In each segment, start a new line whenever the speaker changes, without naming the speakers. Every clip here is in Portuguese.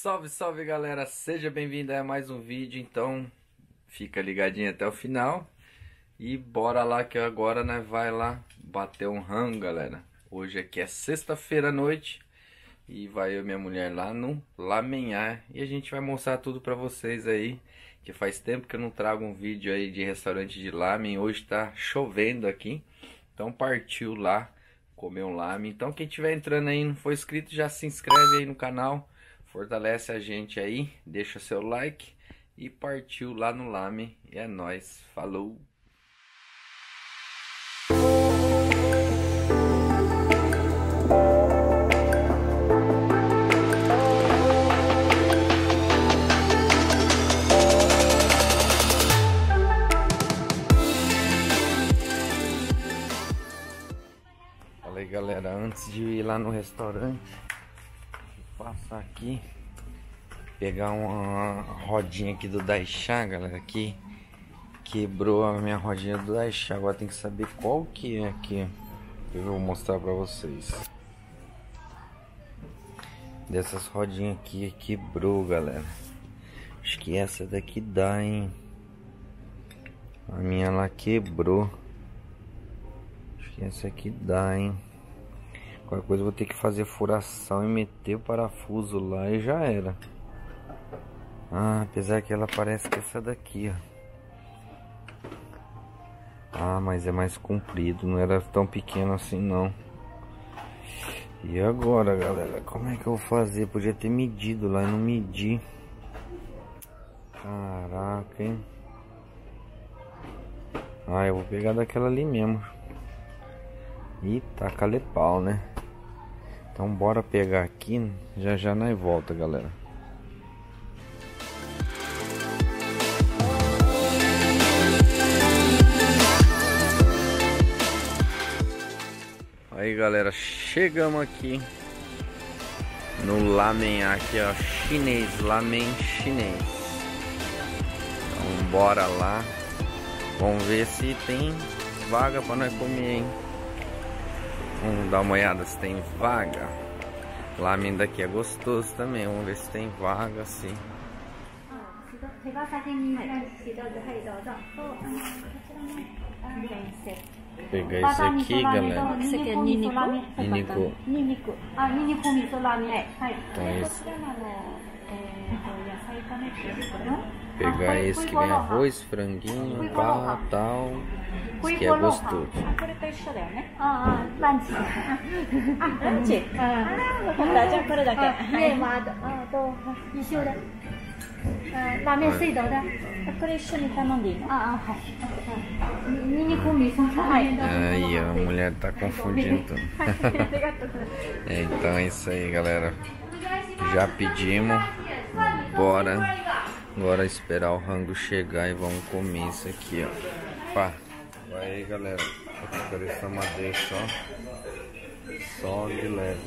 Salve, salve galera, seja bem-vindo a mais um vídeo, então fica ligadinho até o final e bora lá que agora nós vai lá bater um rango, galera. Hoje aqui é sexta-feira à noite e vai eu e minha mulher lá no Lamenhar e a gente vai mostrar tudo pra vocês aí, que faz tempo que eu não trago um vídeo aí de restaurante de lamen. Hoje tá chovendo aqui, então partiu lá comer um lamen. Então quem tiver entrando aí e não for inscrito, já se inscreve aí no canal. Fortalece a gente aí, deixa seu like e partiu lá no lamen. E é nóis, falou! Fala aí galera, antes de ir lá no restaurante, passar aqui, pegar uma rodinha aqui do Daisha, galera, que quebrou a minha rodinha do Daisha. Agora tem que saber qual que é aqui, que eu vou mostrar pra vocês. Dessas rodinhas aqui quebrou, galera. Acho que essa daqui dá, hein. A minha lá quebrou. Acho que essa aqui dá, hein. Qualquer coisa eu vou ter que fazer furação e meter o parafuso lá e já era. Ah, apesar que ela parece que essa daqui, ó. Ah, mas é mais comprido, não era tão pequeno assim não. E agora, galera, como é que eu vou fazer? Podia ter medido lá e não medi. Caraca, hein. Ah, eu vou pegar daquela ali mesmo. E taca-lhe pau, né? Então bora pegar aqui, já já nós volta, galera. Aí galera, chegamos aqui no Lamenhar aqui, ó, chinês, lamen chinês. Então bora lá. Vamos ver se tem vaga pra nós comer, hein? Vamos dar uma olhada se tem vaga. Lamen daqui é gostoso também. Vamos ver se tem vaga assim. Pegar esse aqui, galera.
Esse aqui é Ninico.
Então esse. Pegar esse que vem arroz, franguinho, pá, tal. Esse aqui é gostoso. Aí a mulher tá confundindo tudo. Então é isso aí, galera. Já pedimos. Bora agora esperar o rango chegar e vamos comer isso aqui, ó. Pá. Vai aí, galera. Apareceu uma vez só de leve.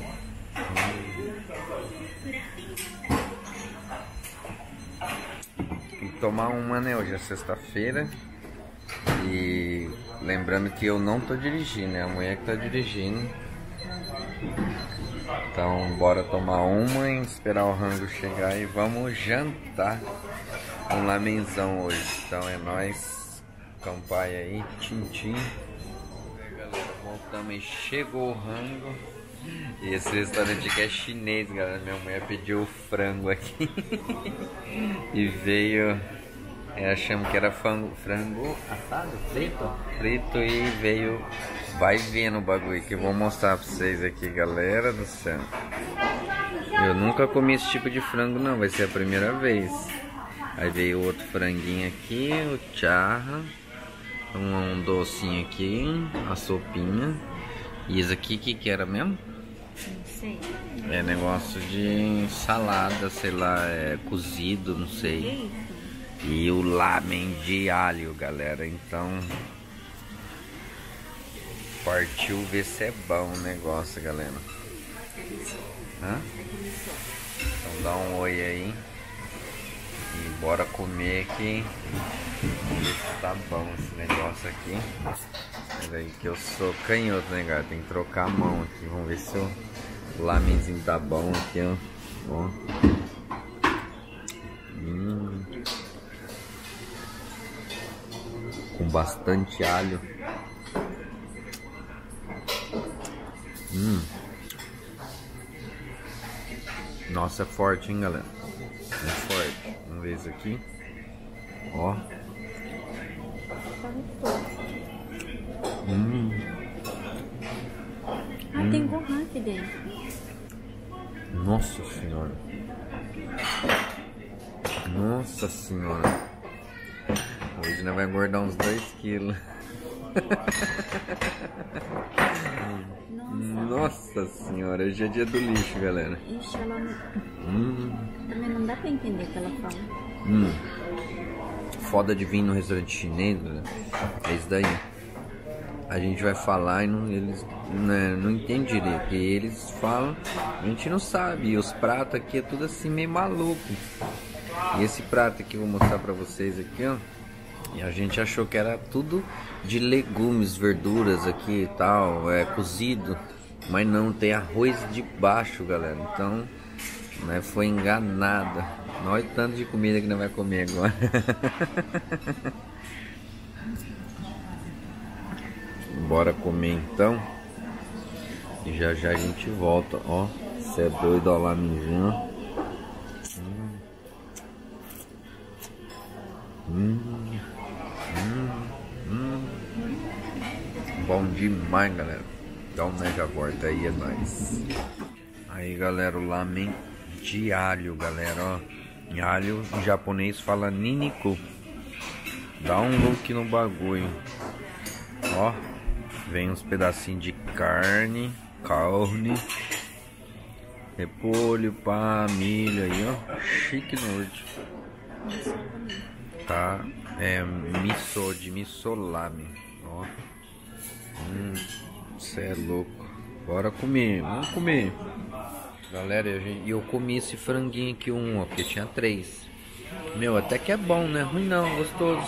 Tem que tomar uma, né? Hoje é sexta-feira. E lembrando que eu não tô dirigindo, é a mulher que tá dirigindo. Então bora tomar uma e esperar o rango chegar e vamos jantar um lamenzão hoje. Então é nóis, campai aí, tchim-tchim. Galera, voltamos e chegou o rango. E esse restaurante aqui é chinês, galera. Minha mulher pediu frango aqui e veio, achamos que era frango assado, frito e veio. Vai vendo o bagulho que eu vou mostrar pra vocês aqui, galera do céu. Eu nunca comi esse tipo de frango não, vai ser a primeira vez. Aí veio outro franguinho aqui, o charra, um docinho aqui, a sopinha. E esse aqui, que era mesmo?
Não sei.
É negócio de salada, sei lá, é cozido, não sei. E o lamen de alho, galera, então... Partiu ver se é bom o negócio, galera. Hã? Então dá um oi aí. E bora comer aqui. Vamos ver se tá bom esse negócio aqui. Peraí que eu sou canhoto, né, galera? Tem que trocar a mão aqui. Vamos ver se o lamenzinho tá bom aqui, ó. bastante alho. Nossa, é forte, hein, galera? É forte. Vamos ver isso aqui. Ó.
Tem gohan aqui dentro.
Nossa senhora. Nossa senhora. Hoje nós vamos engordar uns 2 quilos. Nossa senhora, hoje é dia do lixo, galera.
Ixi, ela também não dá pra entender o que ela fala.
Foda de vir no restaurante chinês, né? É isso daí. A gente vai falar e eles não entendem direito. E eles falam, a gente não sabe. E os pratos aqui é tudo assim meio maluco. E esse prato aqui eu vou mostrar pra vocês aqui, ó. E a gente achou que era tudo de legumes, verduras aqui e tal, cozido. Mas não, tem arroz de baixo, galera. Então, né, foi enganada. Olha o tanto de comida que nós vamos comer agora. Bora comer então. E já já a gente volta. Ó, você é doido, ó lá, mijinho. Bom demais, galera. Então, né, já volta aí, é nóis. Aí, galera, o lamen de alho, galera, ó. Em alho, em japonês fala niniku. Dá um look no bagulho. Ó, vem uns pedacinhos de carne, repolho, pá, milho aí, ó. Chique norte. Tá, miso, de misolame, ó. Cê é louco. Bora comer, vamos comer. Galera, eu comi esse franguinho aqui, ó, porque tinha 3. Meu, até que é bom, né? Ruim não, gostoso.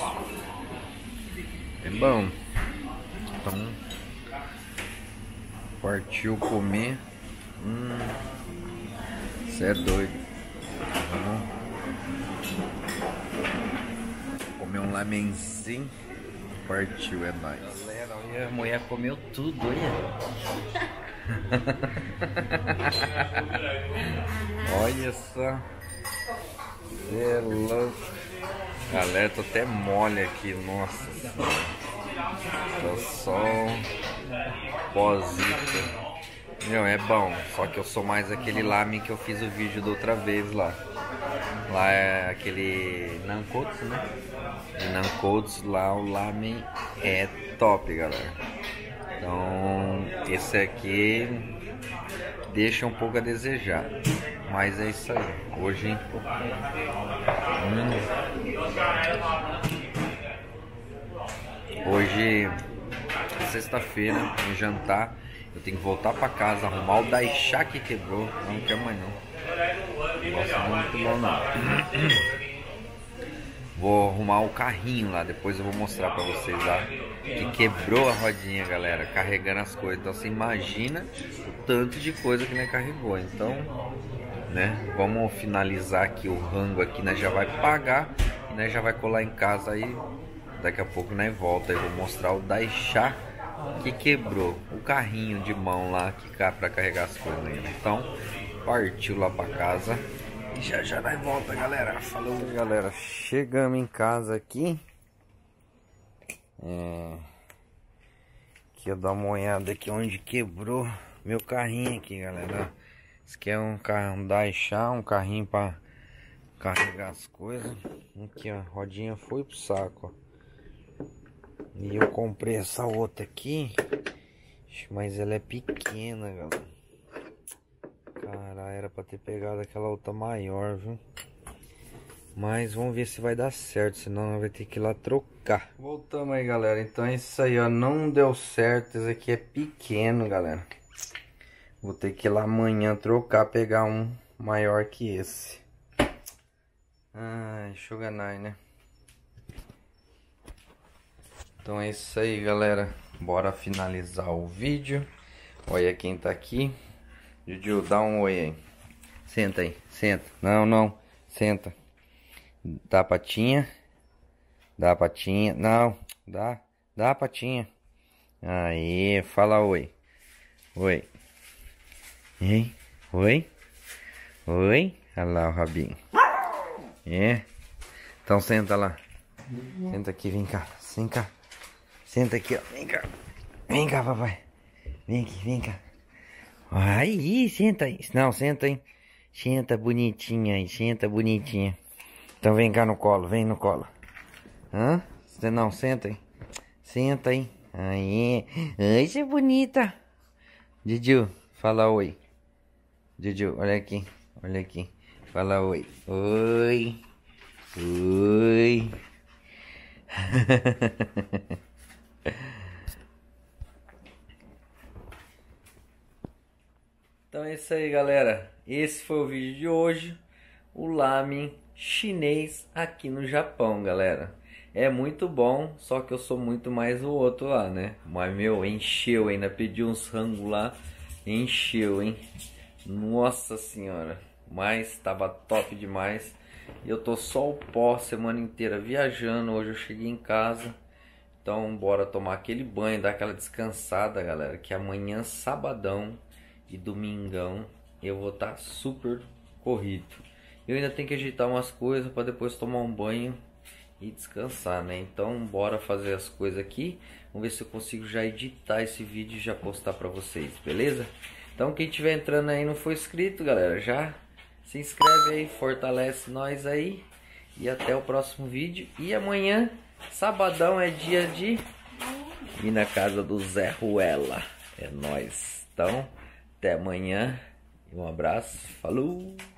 É bom. Então, partiu comer. Cê é doido. Vamos comer um lamenzinho. Partiu, é nóis. Galera, olha, a mulher comeu tudo, olha. Olha só. Cê é louco. Galera, tô até mole aqui, nossa. Tô só posito. Meu, é bom, só que eu sou mais aquele lamen que eu fiz o vídeo da outra vez lá. Lá é aquele nankotsu, né? E nankotsu lá o lamen é top, galera. Então, esse aqui deixa um pouco a desejar. Mas é isso aí. Hoje, hoje, sexta-feira, no jantar, eu tenho que voltar pra casa, arrumar o daishá que quebrou. Não quero mais não. Nossa, não é muito bom não. Vou arrumar o carrinho lá, depois eu vou mostrar pra vocês lá. Que quebrou a rodinha, galera, carregando as coisas. Então você imagina o tanto de coisa que nós carregou. Então, né, vamos finalizar aqui o rango aqui, nós já vai pagar e nós já vai colar em casa aí. Daqui a pouco nós volta e vou mostrar o daishá que quebrou, o carrinho de mão lá que cá para carregar as coisas ainda. Então, partiu lá para casa e já já nós volta, galera. Falou, galera. Chegamos em casa aqui. Aqui eu dar uma olhada aqui onde quebrou meu carrinho aqui, galera. Esse aqui é um carro, um daishá, um carrinho para carregar as coisas. Aqui, ó, a rodinha foi pro saco, ó. E eu comprei essa outra aqui, mas ela é pequena, galera. Cara, era pra ter pegado aquela outra maior, viu? Mas vamos ver se vai dar certo, senão vai ter que ir lá trocar. Voltamos aí, galera. Então é isso aí, ó. Não deu certo. Esse aqui é pequeno, galera. Vou ter que ir lá amanhã trocar, pegar um maior que esse. Ai, Shogunai, né? Então é isso aí, galera. Bora finalizar o vídeo. Olha quem tá aqui. Juju, dá um oi aí. Senta aí, senta. Não, não, senta. Dá a patinha. Dá a patinha. Não. Dá a patinha. Aí, fala oi. Oi. Hein? Oi? Oi? Olha lá o rabinho. É. Então senta lá. Senta aqui, vem cá. Vem cá. Senta aqui, ó. Vem cá. Vem cá, papai. Vem aqui, vem cá. Aí, senta aí. Não, senta aí. Senta bonitinha aí, senta bonitinha. Então vem cá no colo, vem no colo. Hã? Não, senta aí. Senta aí. Aí. Ai, você é bonita. Didiu, fala oi. Didiu, olha aqui. Olha aqui. Fala oi. Oi. Oi. Então é isso aí, galera. Esse foi o vídeo de hoje. O lamen chinês aqui no Japão, galera. É muito bom, só que eu sou muito mais o outro lá, né? Mas, meu, encheu, ainda pedi uns rangos lá. Encheu, hein? Nossa senhora. Mas tava top demais. E eu tô só o pó semana inteira viajando. Hoje eu cheguei em casa. Então bora tomar aquele banho, dar aquela descansada, galera. Que amanhã, sabadão e domingão, eu vou estar super corrido. Eu ainda tenho que ajeitar umas coisas para depois tomar um banho e descansar, né? Então bora fazer as coisas aqui. Vamos ver se eu consigo já editar esse vídeo e já postar para vocês, beleza? Então quem tiver entrando aí e não for inscrito, galera, já se inscreve aí, fortalece nós aí. E até o próximo vídeo. E amanhã, sabadão, é dia de ir na casa do Zé Ruela. É nóis. Então, até amanhã. Um abraço. Falou!